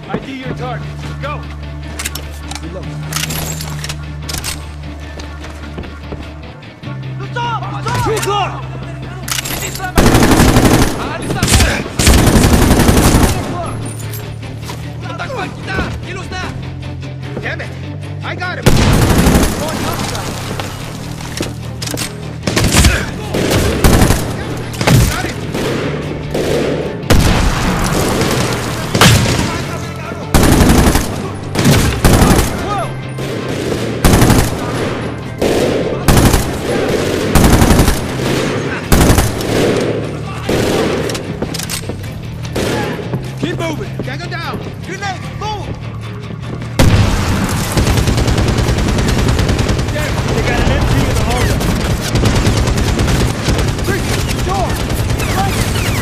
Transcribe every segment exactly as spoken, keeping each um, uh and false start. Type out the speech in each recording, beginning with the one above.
I D your target. Go! Reload. Two o'clock! Damn it! I got him! Going topside. Got him! Keep moving! Dagger down! Grenade! Move! They got an M P in the hallway. Three! Door! Right!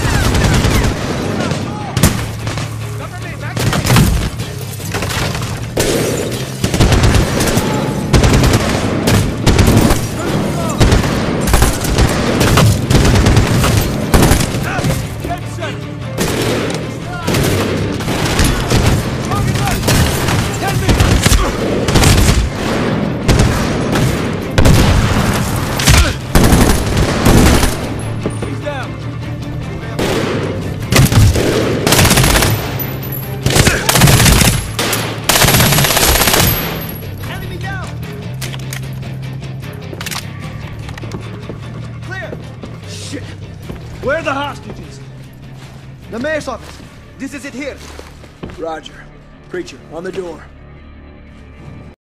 Cover me! Back to me! Ten seconds! Ten meters! He's down! Enemy down! Clear! Shit! Where are the hostages? The mayor's office. This is it here. Roger. Preacher, on the door.